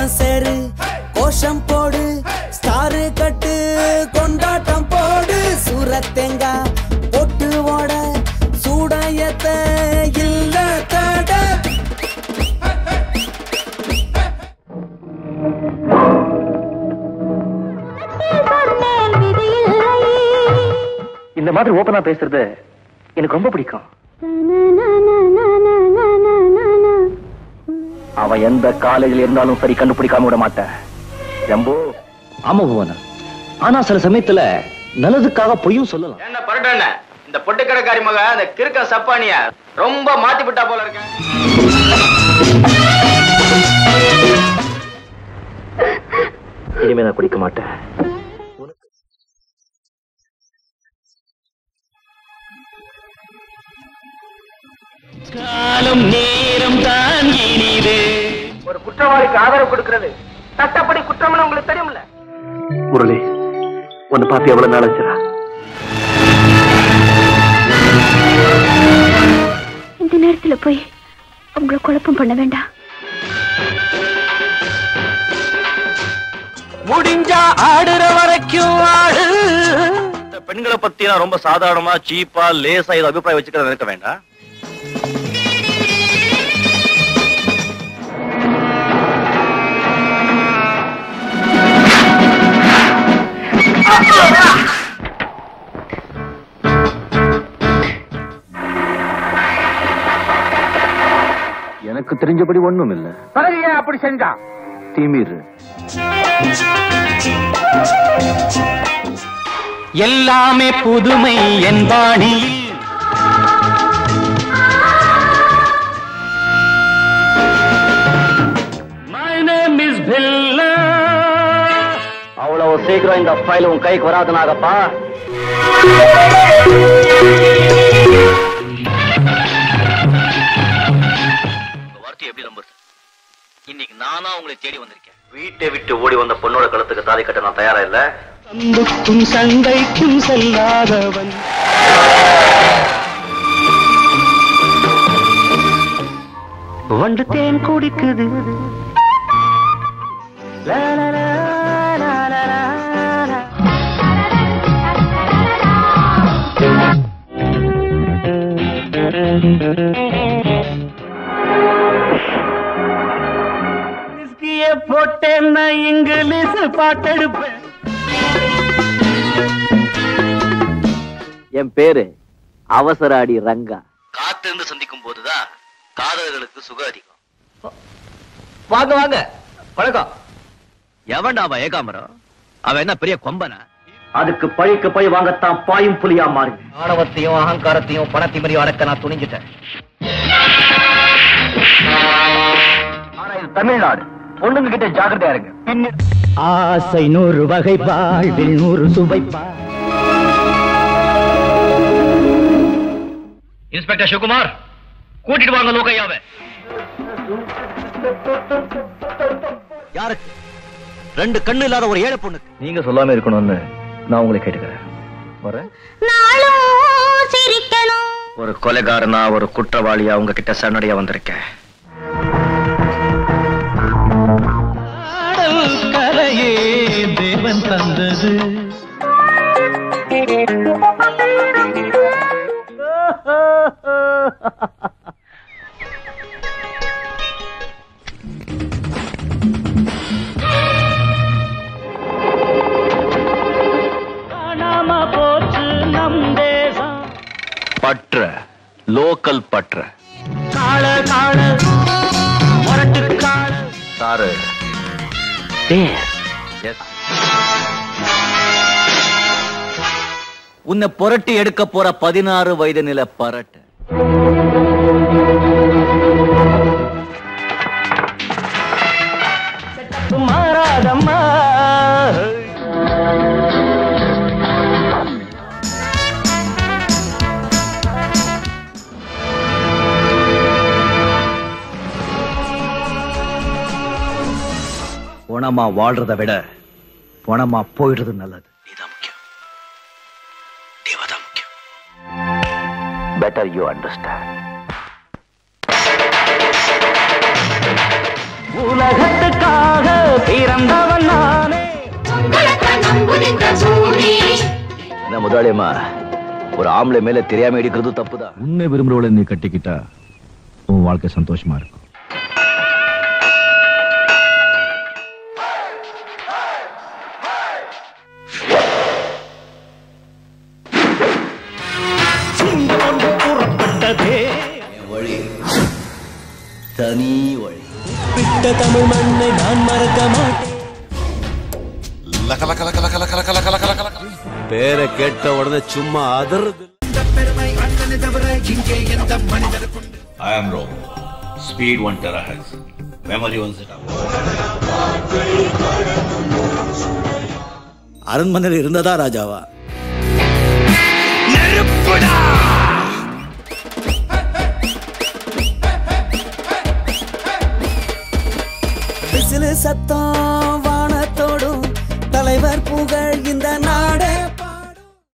சேரு கோஷம் போடு ஸ்டாரு கட்டு கொண்டாட்டம் போடு சூரத்தேங்கா பொட்டு ஓட சூடாயத்த இல்ல தட. இந்த மாதிரி ஓபனா பேசுறது எனக்கு ரொம்ப பிடிக்கும். அவன் எந்த காலேஜில் இருந்தாலும் சரி கண்டுபிடிக்காம விட மாட்டேன். ஜம்போ. ஆமா புவனா, ஆனா சில சமயத்துல நல்லதுக்காக பொய்யும் சொல்லலாம். என்ன பரட்டண்ண, இந்த பொட்டுக்கடைக்காரி மக அந்த கிறுக்க சப்பானிய ரொம்ப மாத்தி விட்டா போல இருக்க. இனிமே நான் குடிக்க மாட்டேன். காலம் நேரம் தான் இனிது. ஒரு குற்றவாளிக்கு ஆதரவு கொடுக்கிறது சட்டப்படி குற்றம்னு உங்களுக்கு தெரியும்ல. முரளி, உன்னை பார்த்து எவ்வளவு நாள் ஆச்சுடா? இந்த நேரத்துல போய் உங்களை குழப்பம் பண்ண வேண்டாம். முடிஞ்சா ஆடுற வரைக்கும் ஆடு. பெண்களை பத்தி நான் ரொம்ப சாதாரணமா சீப்பா லேசா இது அபிப்பிராயம் வச்சுக்கிறத நினைக்க வேண்டாம். எனக்கு தெரிஞ்சபடி ஒண்ணும் இல்ல. அப்படி செஞ்சா திமிரு. எல்லாமே புதுமை என் பாணியில். My name is Billa. அவ்வளவு சீக்கிரம் இந்த ஃபைல் உன் கைக்கு வராது நாகப்பா. வார்த்தை எப்படி நம்புறது? இன்னைக்கு நானா உங்களை தேடி வந்திருக்கேன். வீட்டை விட்டு ஓடி வந்த பொண்ணோட கழுத்துக்கு தாலி கட்ட நான் தயாரா இல்ல. சந்துக்கும் சண்டைக்கும் செல்லாதவன். வண்டு தேன் குடிக்குது. போட்டேன்னா இங்கிலீஷ் பாட்டெடுப்பேன். என் பேரு அவசர அடி ரங்கா. காத்திருந்து சந்திக்கும் போதுதான் காதலர்களுக்கு சுக அதிகம். வாங்க வாங்க, வணக்கம். எவன்டா அவன் ஏகாமரம்? அவன் என்ன பெரிய கொம்பனா? அதுக்கு பழிக்கு பழி வாங்கத்தான் பாயும் புலியா மாறி ஆணவத்தையும் அகங்காரத்தையும் பணத்திமறியும் அடக்க நான் துணிஞ்சிட்டேன். ஆனா இது தமிழ்நாடு. பொண்ணுங்க கிட்ட ஜாக்கிரதையா இருங்க. ஆசை 100 வகை, வாழ்வில் 100 சுவைப்பா. இன்ஸ்பெக்டர் சிவகுமார், கூட்டிட்டு வாங்க லோகையாவை. யாருக்கு? 2 கண்ணு இல்லாத ஒரு ஏழை பொண்ணுக்கு. நீங்க சொல்லாம இருக்கணும்னு நான் உங்களை கேட்டுக்கிறேன். வரேன். ஒரு கொலைகாரனா ஒரு குற்றவாளியா உங்ககிட்ட சரணடையா வந்திருக்கேன். கலையே தேவன் தந்தது. காணாம போச்சு நம் தேசம். பற்ற லோக்கல் பற்ற காள காள மரட்டு காள சாரு. உன்னை புரட்டி எடுக்க போற 16 வயது நில பரட்டு. மாறாதம்மா. பணமா வாழ்றதை விட பணமா போயிடுறது நல்லது. நீதான் முக்கியம். தேவதான் முக்கியம். Better you understand. உலகத்துக்காக முதலாளியம்மா, ஒரு ஆம்பளை மேல தெரியாம இடிக்கிறது தப்புதான். உன்னை விரும்புறவளை நீ கட்டிக்கிட்டா உன் வாழ்க்கை சந்தோஷமா இருக்கும். வழி தனி வழி. விட்ட தமிழ் மண்ணை நான் மறக்க மாட்டேன். பேரை கேட்ட உடனே சும்மா அதறது. I am wrong. Speed 1 terahertz. Memory 1 zettabyte. அரண்மனையில் இருந்ததா ராஜாவா? விசிலு சத்தம் வானத்தோடும் தலைவர் புகழ் இந்த